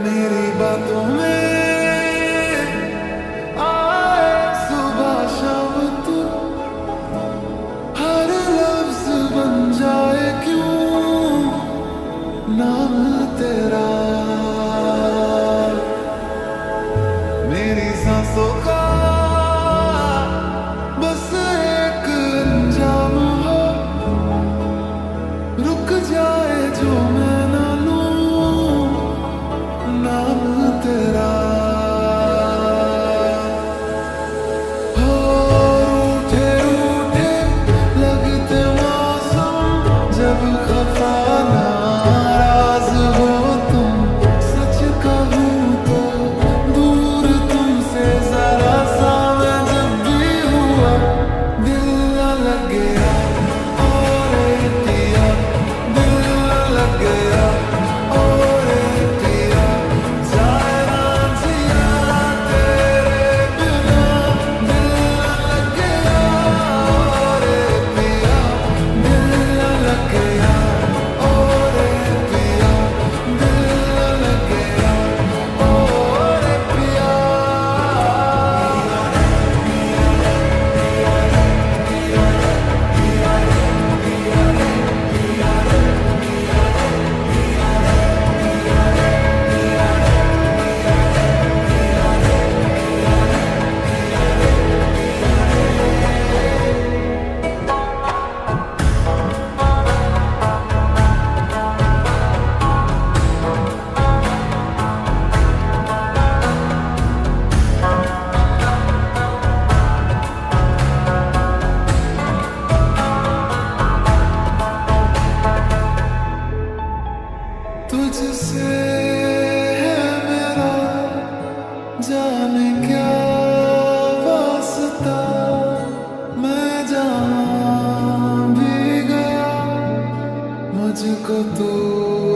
मेरी बातों में आए सुबह शाम तू, हर लफ्ज बन जाए क्यों नाम तेरा। मेरी सांसों का बस एक अंजाम हो, रुक जाए जो मैं ना लूं नाम तेरा। हो रूठे रूठे लगते मौसम जब खफा नाराज हो तुम, सच कहूं तो दूर तुमसे जरा सा मैं जब भी हुआ, दिल न लग गया और पिया, दिल न लग गया और पिया, जाए ना जिया तेरे बिना, दिल न लग गया और पिया, दिल न लग गया और पिया, दिल न लग गया और पिया। तुझसे है मेरा जाने क्या वास्ता, मैं जहाँ भी गया मुझको तू